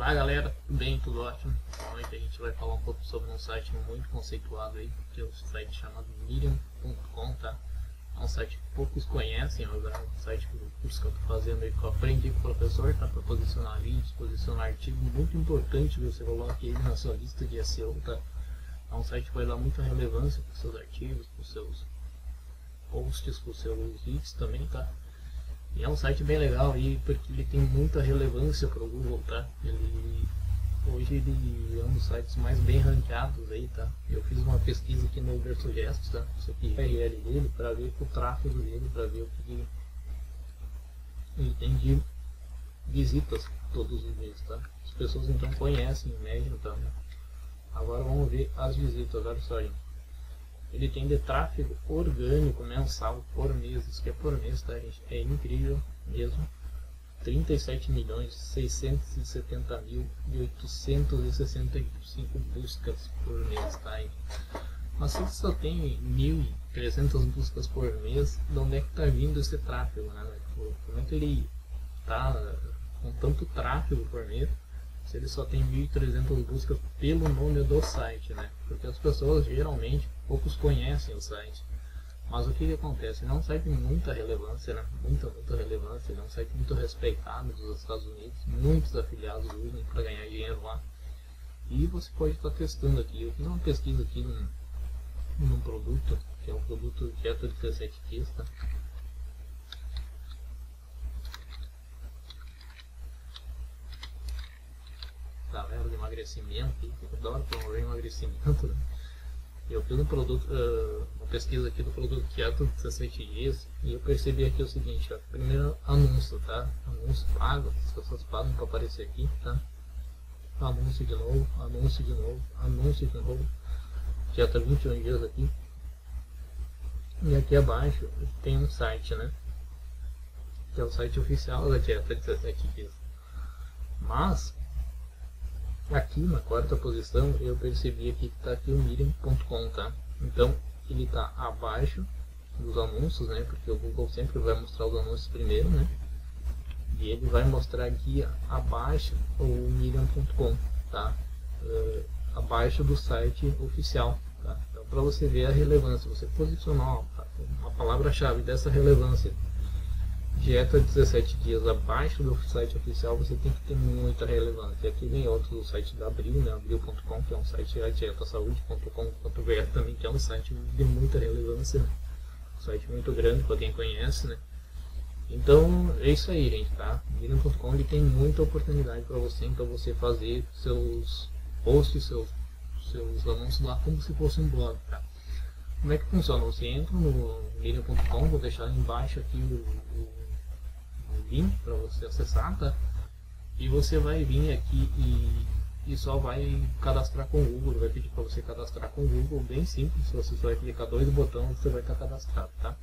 Olá galera, tudo bem? Tudo ótimo? Hoje a gente vai falar um pouco sobre um site muito conceituado aí, que é o site chamado Medium.com, tá? É um site que poucos conhecem, mas é um site do curso que eu estou fazendo aí, que eu aprendi com o professor, tá? Para posicionar vídeos, posicionar artigos, muito importante que você coloque ele na sua lista de SEO, tá? É um site que vai dar muita relevância para os seus artigos, para os seus posts, para os seus vídeos também, tá? E é um site bem legal aí, porque ele tem muita relevância para o Google, tá? Hoje ele é um dos sites mais bem ranqueados aí, tá? Eu fiz uma pesquisa aqui no Ubersuggest, tá? Isso aqui é o URL dele, para ver o tráfego dele, para ver o que ele tem de visitas todos os meses, tá? As pessoas então conhecem em média, tá? Agora vamos ver as visitas, olha só, gente. Ele tem de tráfego orgânico mensal por mês, isso que é por mês, tá, gente? É incrível mesmo. 37.670.865 buscas por mês, tá? Mas se você só tem 1.300 buscas por mês, de onde é que tá vindo esse tráfego, né? Como é que ele tá com tanto tráfego por mês, se ele só tem 1.300 buscas pelo nome do site, né? Porque as pessoas geralmente, poucos conhecem o site. Mas o que acontece? Ele é um site de muita relevância, né? Muita relevância. Ele é um site muito respeitado dos Estados Unidos. Muitos afiliados usam para ganhar dinheiro lá. E você pode estar testando aqui. Eu fiz uma pesquisa aqui num produto, que é um produto dieta de 17 dias, tá? Galera de emagrecimento, que eu adoro promover emagrecimento, né? Eu fiz uma pesquisa aqui do produto Keto 17 dias e eu percebi aqui o seguinte, ó, primeiro anúncio, tá? Anúncio pago, as pessoas pagam para aparecer aqui, tá? Anúncio de novo, anúncio de novo, anúncio de novo. Já tá 21 dias aqui. E aqui abaixo tem um site, né? Que é o site oficial da dieta 17 dias. Mas aqui na quarta posição eu percebi aqui que está aqui o Medium.com, tá? Então ele está abaixo dos anúncios, né? Porque o Google sempre vai mostrar os anúncios primeiro, né? E ele vai mostrar aqui abaixo o Medium.com, tá? Abaixo do site oficial, tá? Então para você ver a relevância, você posicionar uma palavra-chave dessa relevância, dieta 17 dias abaixo do site oficial, você tem que ter muita relevância. Aqui vem outro do site da Abril, né? Abril.com, que é um site, a dietasaúde.com.br também, que é um site de muita relevância, né? Um site muito grande para quem conhece, né? Então é isso aí, gente, tá? Medium.com ele tem muita oportunidade para você, então você fazer seus posts, seus anúncios lá como se fosse um blog, tá? Como é que funciona? Você entra no Medium.com, vou deixar embaixo aqui o link para você acessar, tá? E você vai vir aqui e só vai cadastrar com o Google, vai pedir para você cadastrar com o Google, bem simples, você só vai clicar dois botões, você vai estar cadastrado, tá?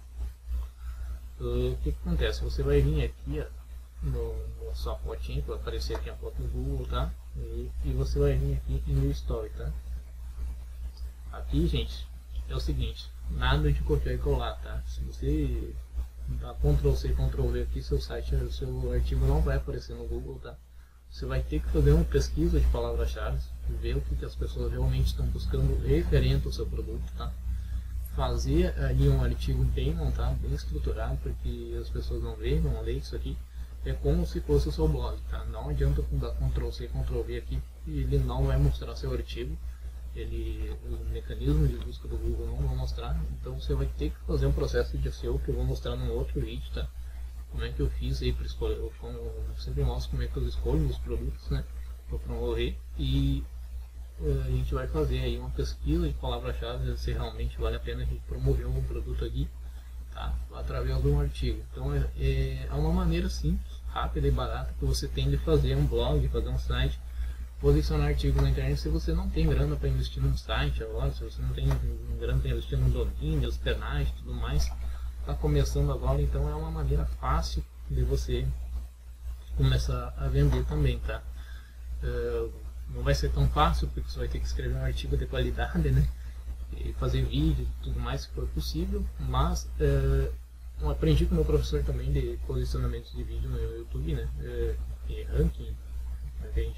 O que acontece? Você vai vir aqui, ó, na sua fotinha, que vai aparecer aqui a foto do Google, tá? E você vai vir aqui em New Story, tá? Aqui, gente, é o seguinte, nada de copiar e colar, tá? Se você dá Ctrl+C, Ctrl+V aqui, seu site, seu artigo não vai aparecer no Google, tá? Você vai ter que fazer uma pesquisa de palavras-chave, ver o que as pessoas realmente estão buscando referente ao seu produto, tá? Fazer ali um artigo bem montado, bem estruturado, porque as pessoas não veem, vão ler isso aqui. É como se fosse o seu blog, tá? Não adianta dar Ctrl+C, Ctrl+V aqui, e ele não vai mostrar seu artigo. Os mecanismos de busca do Google não vão mostrar, então você vai ter que fazer um processo de SEO que eu vou mostrar num outro vídeo, tá? Como é que eu fiz aí para escolher, eu sempre mostro como é que eu escolho os produtos, né? Para promover, e a gente vai fazer aí uma pesquisa de palavra-chave se realmente vale a pena a gente promover um produto aqui, tá? Através de um artigo. Então é uma maneira simples, rápida e barata que você tem de fazer um blog, fazer um site, posicionar artigos na internet. Se você não tem grana para investir num site agora, se você não tem grana para investir num domínio, hospedagem e tudo mais, está começando agora, então é uma maneira fácil de você começar a vender também, tá? Não vai ser tão fácil, porque você vai ter que escrever um artigo de qualidade, né? E fazer vídeo e tudo mais se for possível, mas eu aprendi com o meu professor também de posicionamento de vídeo no YouTube, né? E ranking, a gente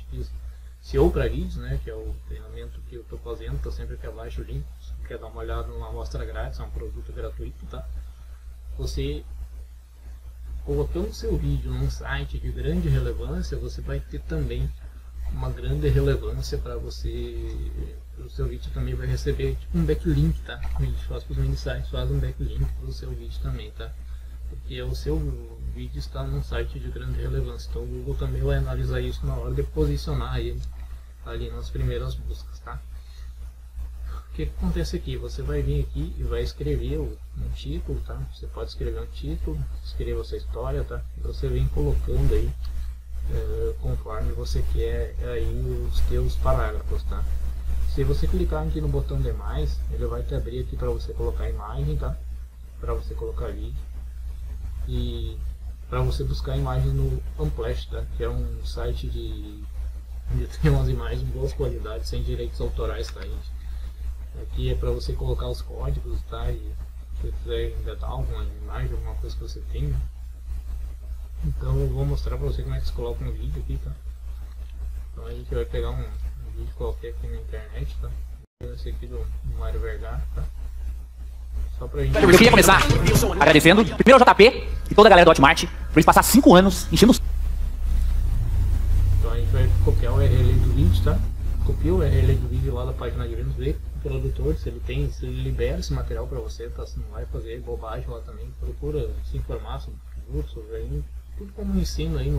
SEO para vídeos, né, que é o treinamento que eu estou fazendo, está sempre aqui abaixo o link, se você quer dar uma olhada numa amostra grátis, é um produto gratuito, tá? Você colocando seu vídeo num site de grande relevância, você vai ter também uma grande relevância para você, o seu vídeo também vai receber tipo um backlink, tá? A gente faz para os mini sites, faz um backlink para o seu vídeo também, tá? Porque o seu vídeo está num site de grande relevância, então o Google também vai analisar isso na hora de posicionar ele ali nas primeiras buscas, tá? O que acontece aqui? Você vai vir aqui e vai escrever um título, tá? Você pode escrever um título, escreva essa história, tá? E você vem colocando aí conforme você quer aí os teus parágrafos, tá? Se você clicar aqui no botão demais, ele vai te abrir aqui para você colocar imagem, tá? Para você colocar vídeo e para você buscar imagens no Unsplash, tá? Que é um site de tem umas imagens de boas qualidades sem direitos autorais, tá, gente? Aqui é para você colocar os códigos, tá? E se você quiser inventar alguma imagem, alguma coisa que você tenha. Então eu vou mostrar para você como é que se coloca um vídeo aqui, tá? Então a gente vai pegar um vídeo qualquer aqui na internet, tá? Esse aqui do Mário Vergara, tá? Só pra gente... Eu queria começar agradecendo primeiro ao JP e toda a galera do Hotmart por eles passar 5 anos enchendo os... Então a gente vai copiar o URL do vídeo, tá? Copia o URL do vídeo lá da página de vendas, vê o produtor, se ele libera esse material para você, tá? Você não vai fazer bobagem lá também, procura se informar sobre produtos, sobre tudo como ensino aí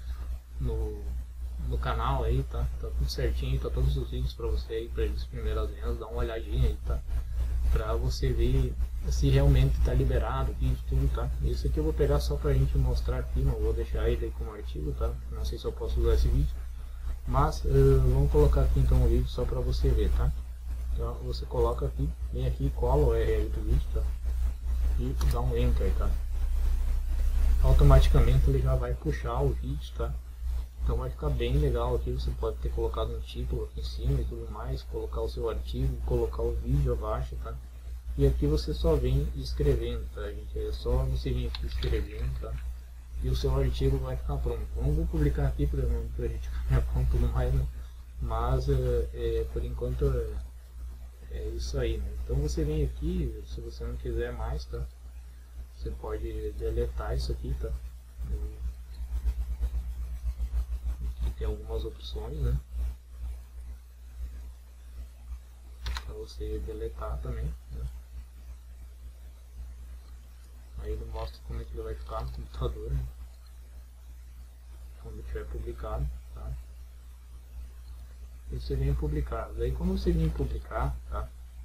no canal aí, tá? Tá tudo certinho, tá todos os vídeos para você aí, para as primeiras vendas, dá uma olhadinha aí, tá? Pra você ver se realmente tá liberado o vídeo, tudo, tá? Isso aqui eu vou pegar só pra gente mostrar aqui, não vou deixar ele aí como artigo, tá? Não sei se eu posso usar esse vídeo, mas vamos colocar aqui então o vídeo só pra você ver, tá? Então você coloca aqui, vem aqui, cola o URL do vídeo, tá? E dá um enter, tá? Automaticamente ele já vai puxar o vídeo, tá? Então vai ficar bem legal aqui, você pode ter colocado um título aqui em cima e tudo mais, colocar o seu artigo, colocar o vídeo abaixo, tá? E aqui você só vem escrevendo, tá, gente? É só você vir aqui escrevendo, tá? E o seu artigo vai ficar pronto. Não vou publicar aqui pra gente ficar pronto tudo mais, né? Mas por enquanto é isso aí, né? Então você vem aqui, se você não quiser mais, tá? Você pode deletar isso aqui, tá? Aqui tem algumas opções, né? Para você deletar também, né? Aí ele mostra como é que ele vai ficar no computador, né? Quando tiver publicado, tá? E você vem publicar. Daí quando você vem publicar, tá?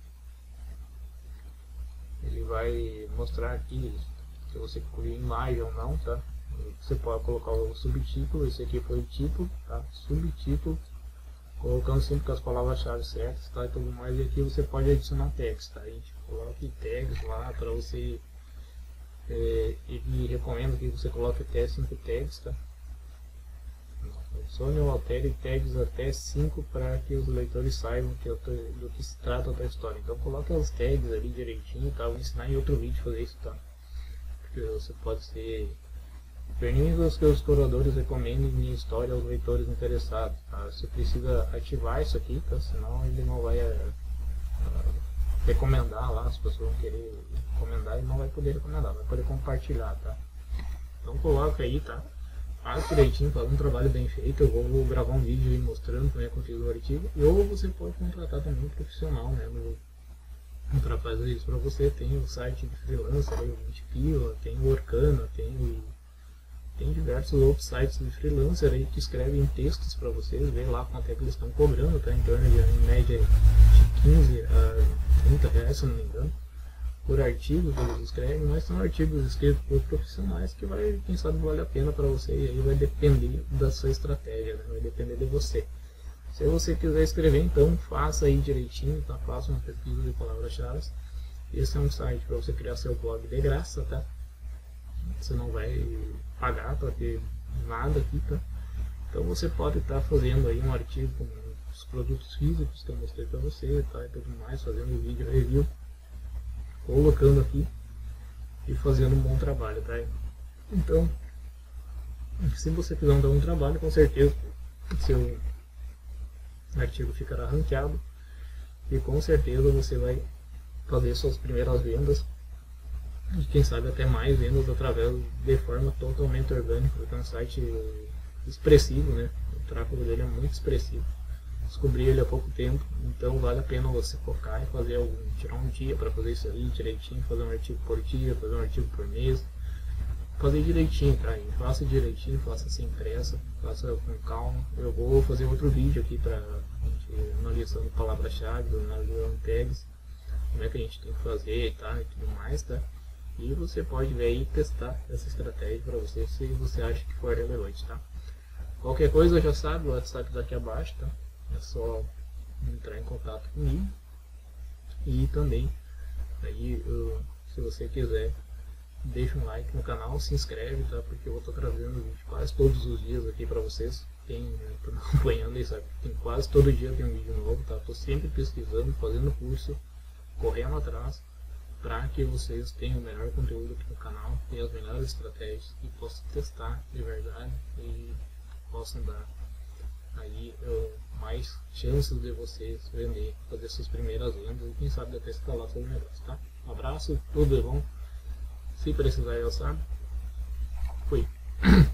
Ele vai mostrar aqui se você incluir imagem ou não, tá? Você pode colocar o subtítulo, esse aqui foi o título, tá? Subtítulo, colocando sempre com as palavras-chave certas, tá? E tudo mais. E aqui você pode adicionar tags, tá? A gente coloca tags lá para você. E recomendo que você coloque até 5 tags, tá? Só eu altere tags até 5 para que os leitores saibam do que se trata a tua história. Então coloque as tags ali direitinho, tá? Vou ensinar em outro vídeo a fazer isso, tá? Porque você pode ser... Permita que os exploradores recomendem minha história aos leitores interessados, tá? Você precisa ativar isso aqui, tá? Senão ele não vai recomendar lá, as pessoas vão querer recomendar e não vai poder recomendar, vai poder compartilhar, tá? Então coloca aí, tá? Faz direitinho, faz um trabalho bem feito. Eu vou gravar um vídeo aí mostrando como é que eu fiz o artigo. Ou você pode contratar também um profissional, né? Para fazer isso para você. Tem o site de freelancer, o 20pila, tem o Orkana, tem diversos outros sites de freelancer aí que escrevem textos para vocês, ver lá quanto é que eles estão cobrando, tá? Em torno de, em média, de 15 a 30 reais, se não me engano, por artigo que eles escrevem, mas são artigos escritos por profissionais que vai, quem sabe, vale a pena para você, e aí vai depender da sua estratégia, né? Vai depender de você. Se você quiser escrever, então faça aí direitinho, tá? Faça uma pesquisa de palavras-chave. Esse é um site para você criar seu blog de graça, tá? Você não vai pagar para ter nada aqui, tá? Então você pode estar fazendo aí um artigo com os produtos físicos que eu mostrei para você, tá? E tudo mais, fazendo um vídeo review, colocando aqui e fazendo um bom trabalho, tá? Então, se você fizer um bom trabalho, com certeza artigo ficará ranqueado e com certeza você vai fazer suas primeiras vendas e quem sabe até mais vendas através de forma totalmente orgânica, porque é um site expressivo, né? O tráfego dele é muito expressivo. Descobri ele há pouco tempo, então vale a pena você focar e fazer tirar um dia para fazer isso aí direitinho, fazer um artigo por dia, fazer um artigo por mês, fazer direitinho, tá? E faça direitinho, faça sem pressa, faça com calma. Eu vou fazer outro vídeo aqui para analisando palavras-chave, analisando tags, como é que a gente tem que fazer, tá? E tudo mais, tá? E você pode ver aí e testar essa estratégia para você, se você acha que for relevante, tá? Qualquer coisa já sabe, o WhatsApp tá aqui abaixo, tá? É só entrar em contato comigo. E também, aí, se você quiser, deixa um like no canal, se inscreve, tá? Porque eu vou estar trazendo vídeo quase todos os dias aqui para vocês. Quem está acompanhando aí sabe, tem quase todo dia tem um vídeo novo, tá? Tô sempre pesquisando, fazendo curso, correndo atrás, para que vocês tenham o melhor conteúdo aqui no canal e as melhores estratégias e possam testar de verdade e possam dar aí mais chances de vocês vender, fazer suas primeiras vendas e quem sabe até escalar seus negócios, tá? Um abraço, tudo de bom. Se precisar, eu sabe. Fui.